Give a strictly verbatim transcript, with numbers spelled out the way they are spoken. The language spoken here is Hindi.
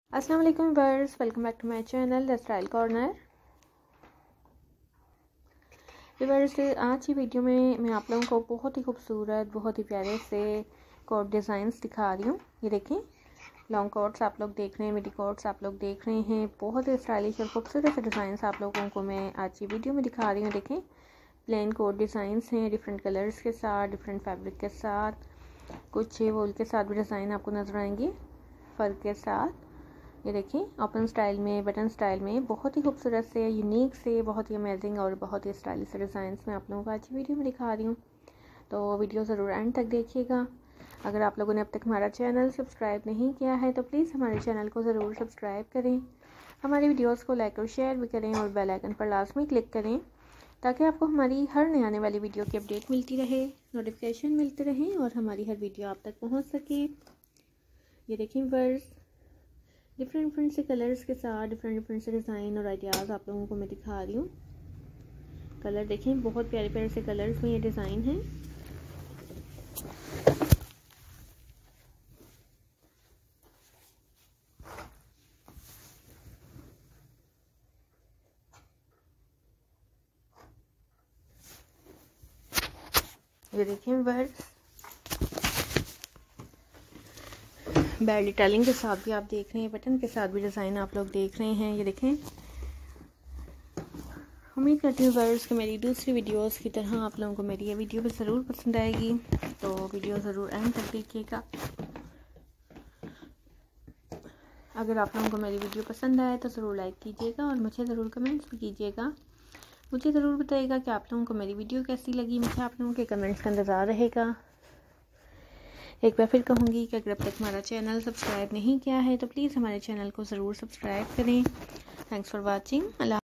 अस्सलाम वालेकुम viewers, welcome back to my channel the style corner. Viewers, आज की वीडियो में मैं आप लोगों को बहुत ही खूबसूरत, बहुत ही प्यारे से कोट डिज़ाइंस दिखा रही हूँ। ये देखें, लॉन्ग कोट्स आप लोग देख रहे हैं, मिडी कोट्स आप लोग देख रहे हैं। बहुत ही स्टाइलिश और खूबसूरत से डिज़ाइंस आप लोगों को मैं आज की वीडियो में दिखा रही हूँ। देखें, प्लेन कोट डिज़ाइंस हैं डिफरेंट कलर्स के साथ, डिफरेंट फैब्रिक के साथ, कुछ वूल के साथ भी डिज़ाइन आपको नजर आएंगे फर के साथ। ये देखिए, ओपन स्टाइल में, बटन स्टाइल में, बहुत ही खूबसूरत से, यूनिक से, बहुत ही अमेजिंग और बहुत ही स्टाइलिश डिज़ाइंस मैं आप लोगों को आज की वीडियो में दिखा रही हूँ। तो वीडियो ज़रूर एंड तक देखिएगा। अगर आप लोगों ने अब तक हमारा चैनल सब्सक्राइब नहीं किया है तो प्लीज़ हमारे चैनल को ज़रूर सब्सक्राइब करें, हमारी वीडियोज़ को लाइक और शेयर भी करें और बेल आइकन पर लाजमी क्लिक करें ताकि आपको हमारी हर नई आने वाली वीडियो की अपडेट मिलती रहे, नोटिफिकेशन मिलते रहें और हमारी हर वीडियो आप तक पहुँच सके। ये देखें वर्स, डिफरेंट डिफरेंट से कलर्स के साथ डिफरेंट डिफरेंट से डिज़ाइन और आइडियाज़ आप लोगों को मैं दिखा रही हूँ। कलर देखें, बहुत प्यारे प्यारे से कलर्स में ये डिज़ाइन है। ये देखें वर्स, बेल डिटेलिंग के साथ भी आप देख रहे हैं, बटन के साथ भी डिज़ाइन आप लोग देख रहे हैं। ये देखें, उम्मीद करती हूँ वर्स कि मेरी दूसरी वीडियोस की तरह आप लोगों को मेरी ये वीडियो भी ज़रूर पसंद आएगी। तो वीडियो ज़रूर एंड तक देखिएगा। अगर आप लोगों को मेरी वीडियो पसंद आए तो ज़रूर लाइक कीजिएगा और मुझे ज़रूर कमेंट्स भी कीजिएगा। मुझे ज़रूर बताइएगा कि आप लोगों को मेरी वीडियो कैसी लगी। मुझे आप लोगों के कमेंट्स का इंतज़ार रहेगा। एक बार फिर कहूँगी कि अगर अब तक हमारा चैनल सब्सक्राइब नहीं किया है तो प्लीज़ हमारे चैनल को ज़रूर सब्सक्राइब करें। Thanks for watching. अल्लाह।